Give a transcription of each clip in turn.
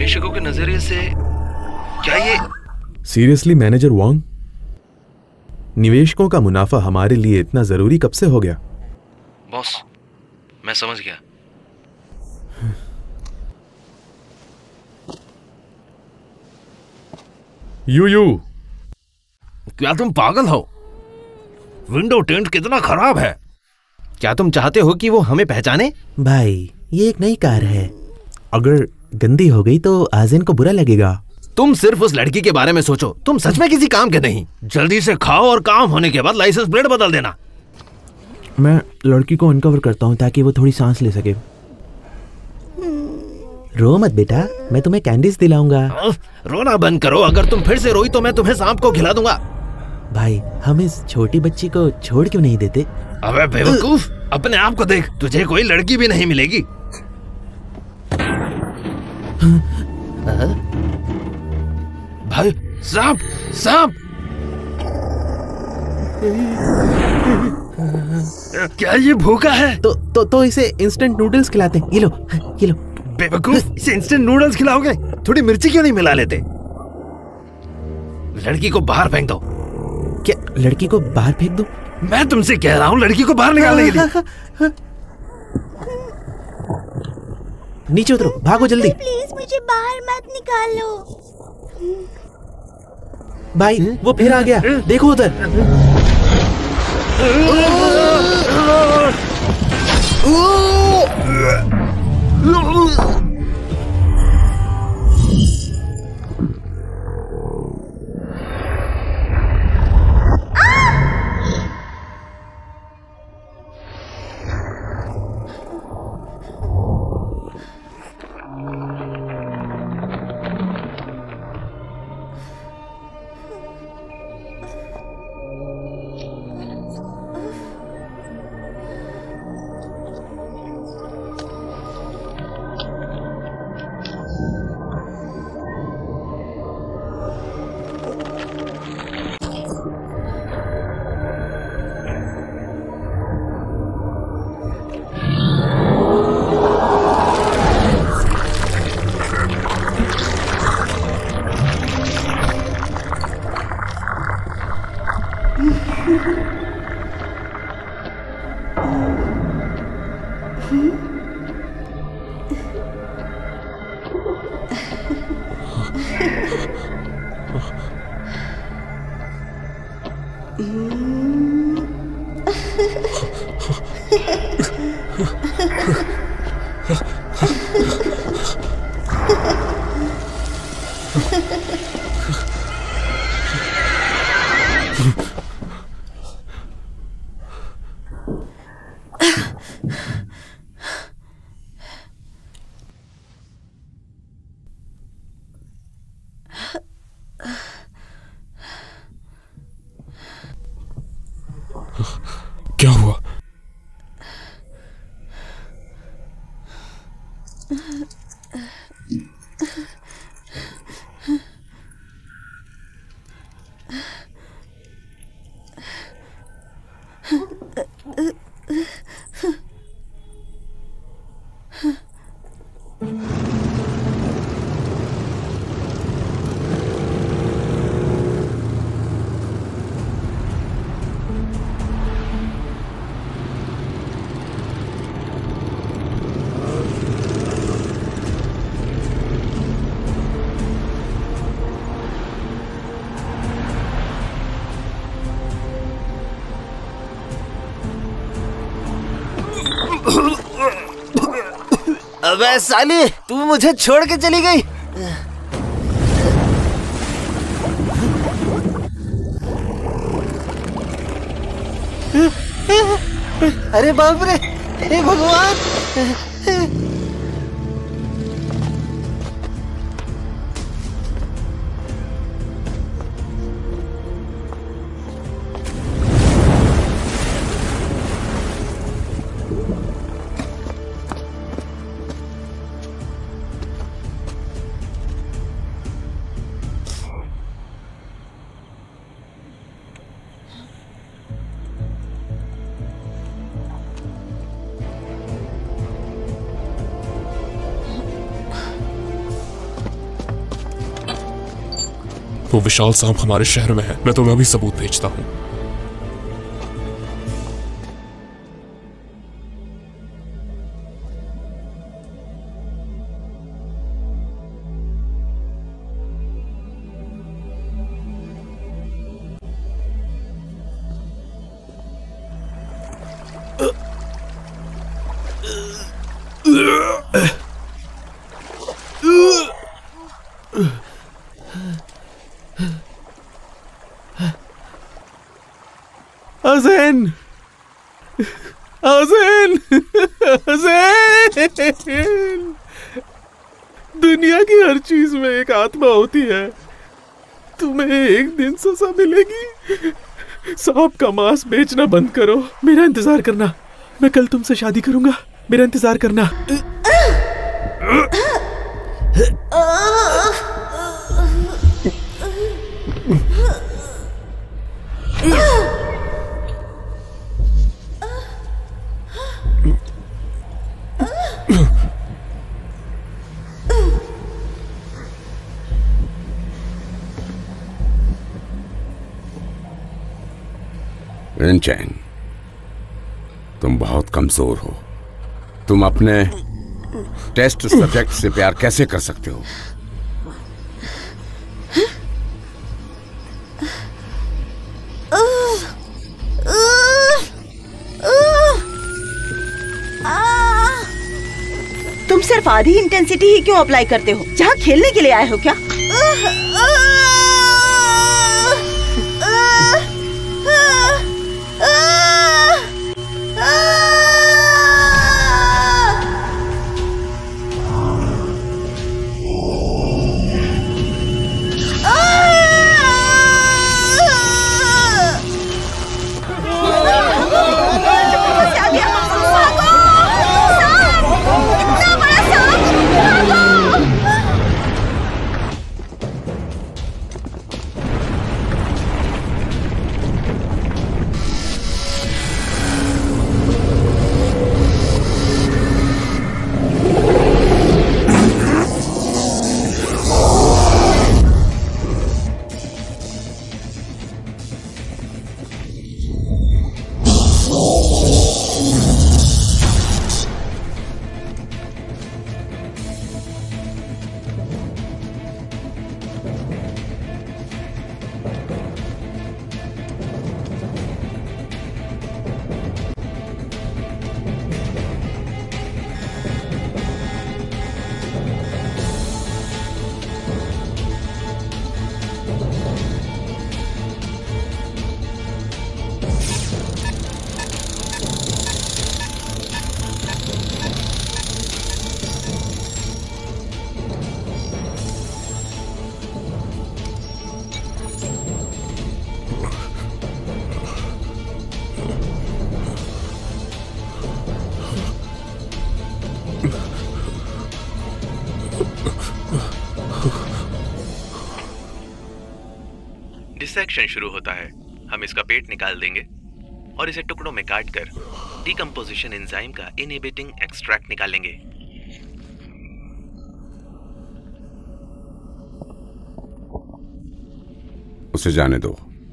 निवेशकों के नजरिए से क्या ये सीरियसली मैनेजर वांग, निवेशकों का मुनाफा हमारे लिए इतना जरूरी कब से हो गया? बॉस, मैं समझ गया। यू क्या तुम पागल हो? विंडो टिंट कितना खराब है। क्या तुम चाहते हो कि वो हमें पहचाने? भाई, ये एक नई कार है, अगर गंदी हो गई तो आज़िन को बुरा लगेगा। तुम सिर्फ उस लड़की के बारे में सोचो, तुम सच में किसी काम के नहीं। जल्दी से खाओ और काम होने के बाद लाइसेंस प्लेट बदल देना। मैं लड़की को अनकवर करता हूँ ताकि वो थोड़ी सांस ले सके। रो मत बेटा, मैं तुम्हें कैंडीज दिलाऊंगा। रोना बंद करो, अगर तुम फिर से रोई तो मैं तुम्हें सांप को खिला दूंगा। भाई, हम इस छोटी बच्ची को छोड़ क्यों नहीं देते? अबे बेवकूफ, अपने आप को देख, तुझे कोई लड़की भी नहीं मिलेगी। भाई, सांप सांप! क्या ये भूखा है? तो इसे इंस्टेंट नूडल्स खिलाते हैं। ये लो, ये लो। बेवकूफ, इसे इंस्टेंट नूडल्स खिलाओगे? थोड़ी मिर्ची क्यों नहीं मिला लेते? लड़की को बाहर फेंक दो। क्या लड़की को बाहर फेंक दूं? मैं तुमसे कह रहा हूँ, लड़की को बाहर निकालने के लिए। नीचे उतरो, भागो जल्दी। प्लीज मुझे बाहर मत निकालो। भाई, वो फिर आ गया, देखो उधर। क्या हुआ? अबे साली, तू मुझे छोड़ के चली गई। अरे बाप रे, हे भगवान। वो विशाल सांप हमारे शहर में है। मैं तुम्हें अभी सबूत भेजता हूँ। अज़ैन, अज़ैन, अज़ैन। दुनिया की हर चीज में एक आत्मा होती है। तुम्हें एक दिन सजा मिलेगी। सांप का मांस बेचना बंद करो। मेरा इंतजार करना। मैं कल तुमसे शादी करूंगा। मेरा इंतजार करना। रिनचैन, तुम बहुत कमजोर हो। तुम अपने टेस्ट सब्जेक्ट से प्यार कैसे कर सकते हो? तुम सिर्फ आधी इंटेंसिटी ही क्यों अप्लाई करते हो? जहाँ खेलने के लिए आए हो क्या? डिसेक्शन शुरू होता है। हम इसका पेट निकाल देंगे और इसे टुकड़ों में काट कर डिकम्पोजिशन एंजाइम का इनहिबिटिंग एक्सट्रैक्ट निकालेंगे। उसे जाने दो।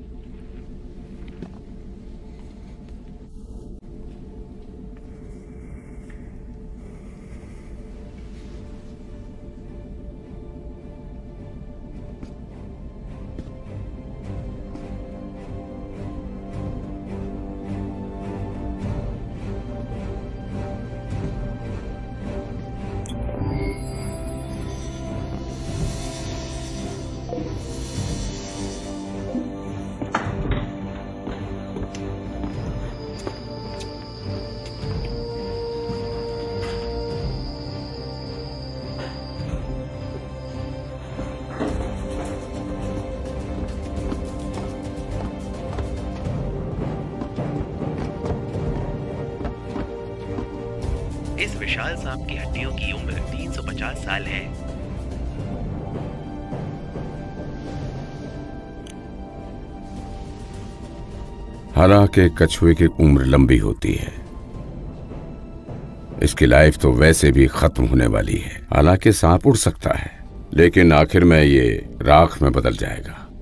इस विशाल सांप की हड्डियों की उम्र 350 साल है। हालांकि कछुए की उम्र लंबी होती है, इसकी लाइफ तो वैसे भी खत्म होने वाली है। हालांकि सांप उड़ सकता है, लेकिन आखिर में ये राख में बदल जाएगा।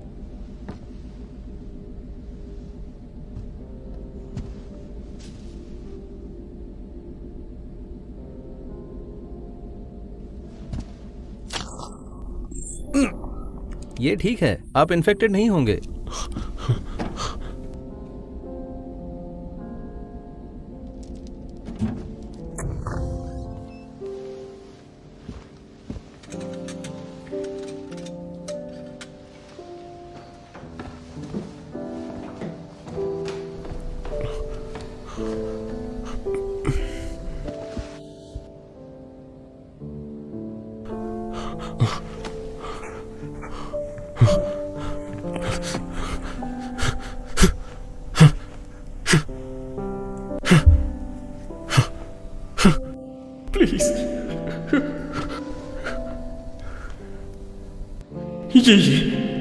ये ठीक है, आप इन्फेक्टेड नहीं होंगे। प्लीज ये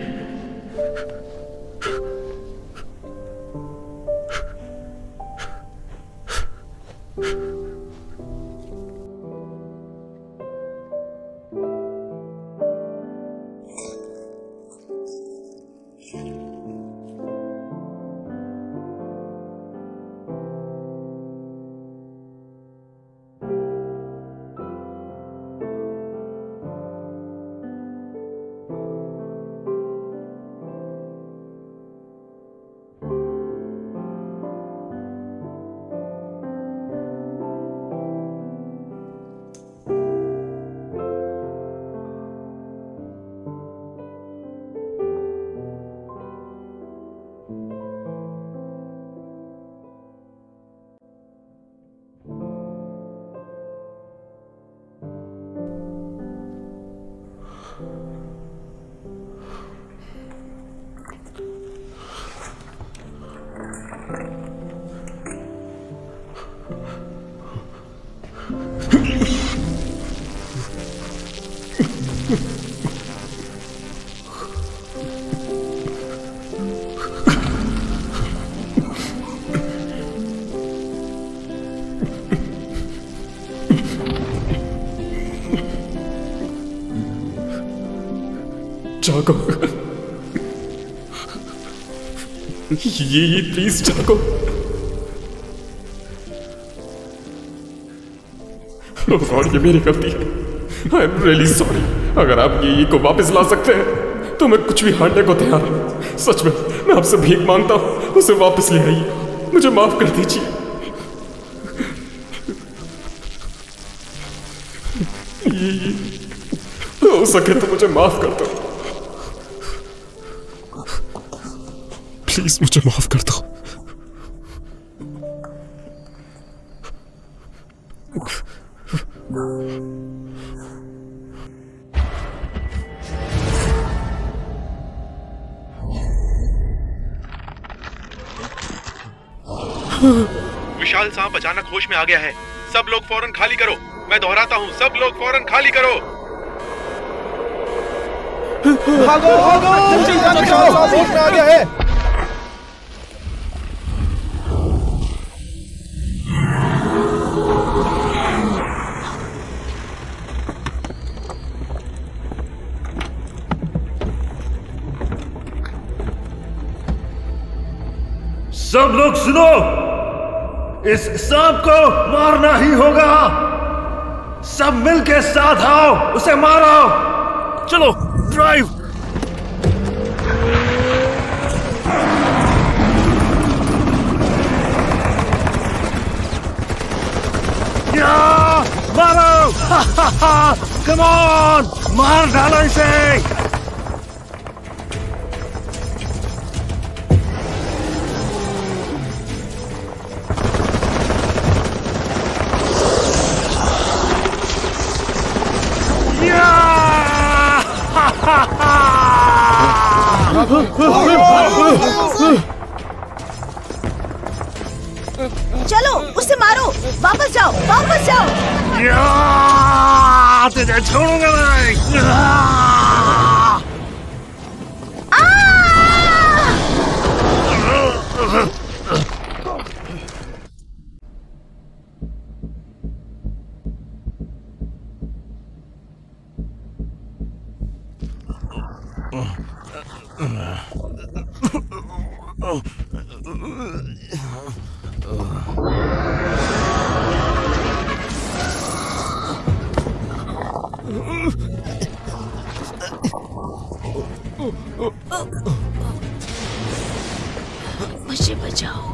जागो, ये प्लीज जागो। गॉड, ये मेरी गलती है। I am really sorry. अगर आप ये को वापस ला सकते हैं तो मैं कुछ भी हारने को तैयार हूं। सच में मैं आपसे भीख मांगता हूं, उसे वापस ले आइए। मुझे माफ कर दीजिए। हो सके तो मुझे माफ कर दो, प्लीज मुझे माफ कर दो। विशाल सांप अचानक होश में आ गया है। सब लोग फौरन खाली करो। मैं दोहराता हूँ, सब लोग फौरन खाली करो। भागो भागो, विशाल सांप होश में आ गया है। सब लोग सुनो, इस सांप को मारना ही होगा। सब मिलके साथ आओ, उसे मारो। चलो ड्राइव। या मारो। कम ऑन, मार डालो इसे। चलो उसे मारो। वापस जाओ, वापस जाओ। तुझे छोड़ूंगा नहीं। मुझे बचाओ।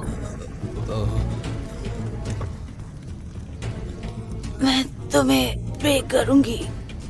मैं तुम्हें प्रे करूंगी।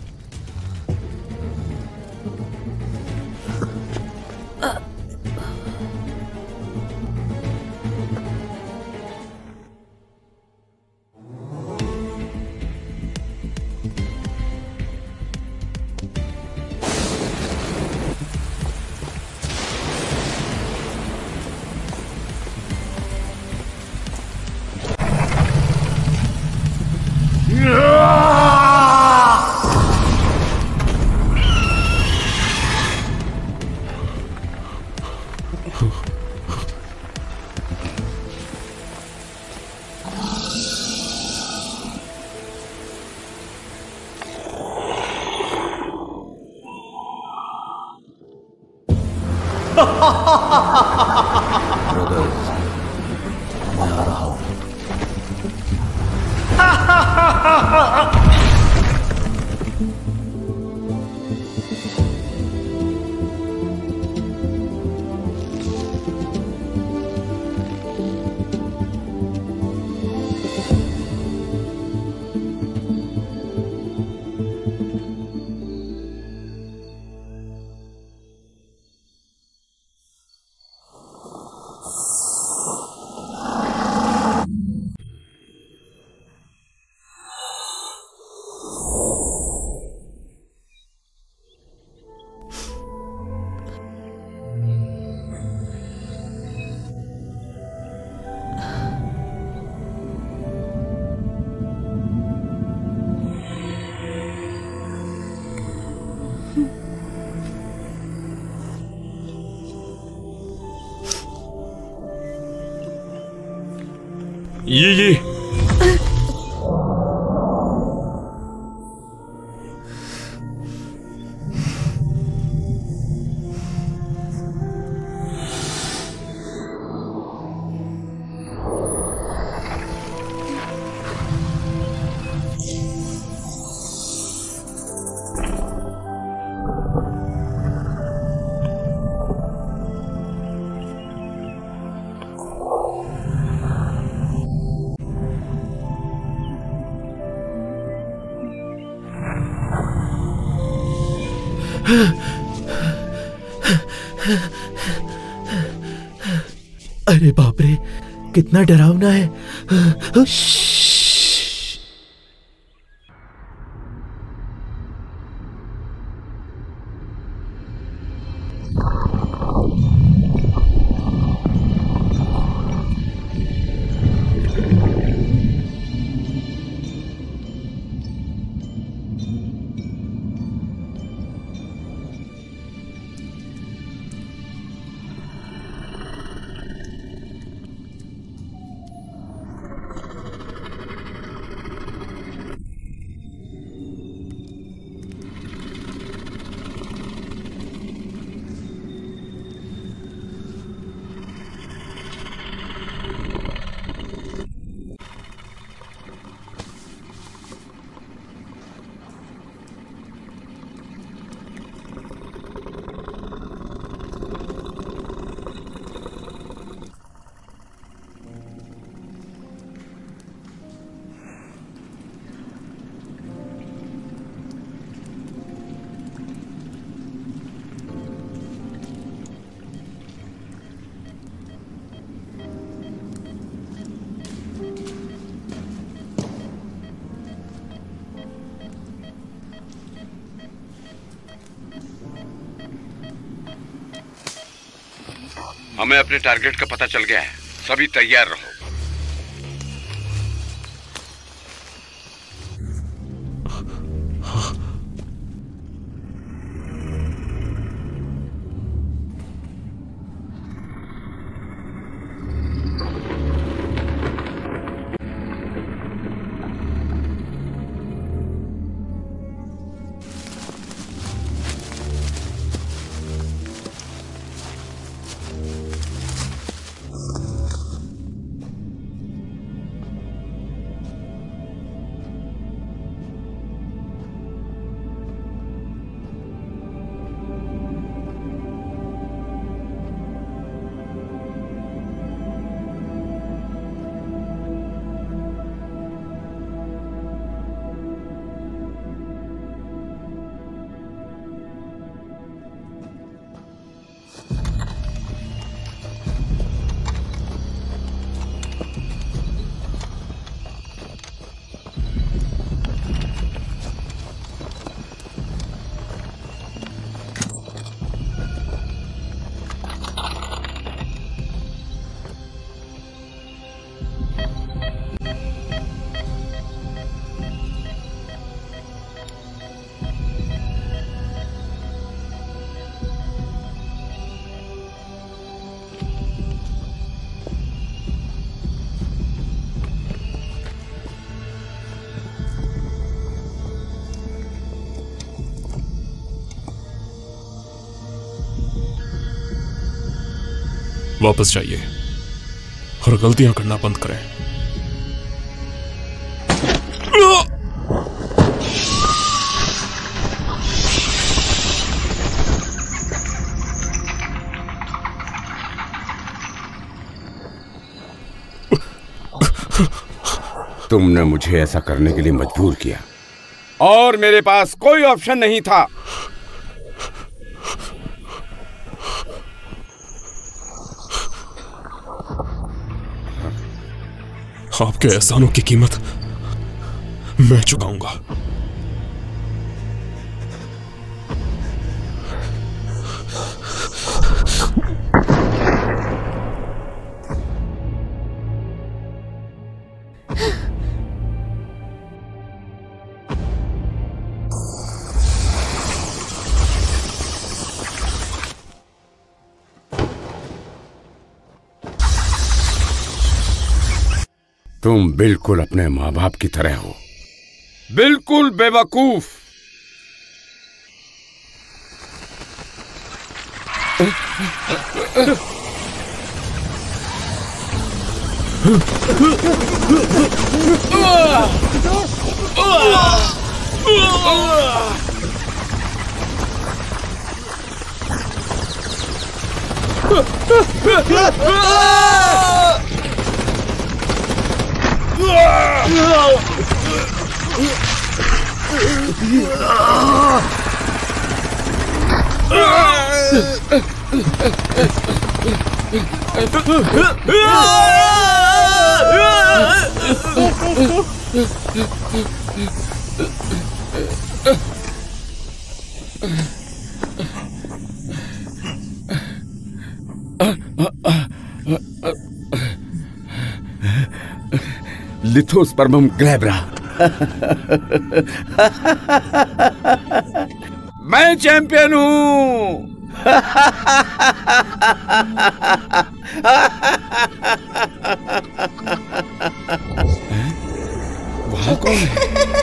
ब्रदर्स, मैं आ रहा हूं। ये अरे बाप रे, कितना डरावना है। हमें अपने टारगेट का पता चल गया है, सभी तैयार रहो। वापस जाइए और गलतियां करना बंद करें। तुमने मुझे ऐसा करने के लिए मजबूर किया और मेरे पास कोई ऑप्शन नहीं था। आपके एहसानों की कीमत मैं चुकाऊंगा। तुम बिल्कुल अपने माँ बाप की तरह हो, बिल्कुल बेवकूफ। लिथोस्पर्मम ग्लैब्रा। मैं चैंपियन हूं। वहां कौन है?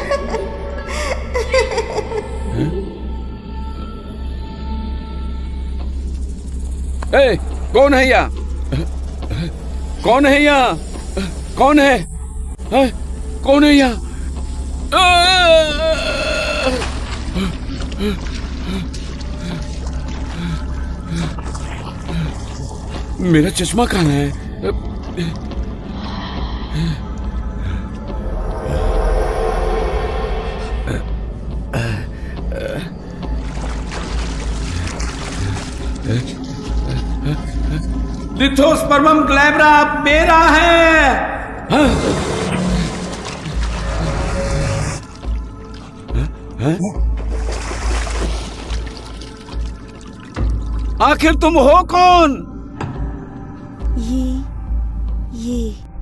ए, कौन है यहाँ? कौन है यहाँ? कौन है? कौन है यहाँ? मेरा चश्मा कहाँ है? लिथोस्पर्मम ग्लैब्रा मेरा है। आखिर तुम हो कौन? ये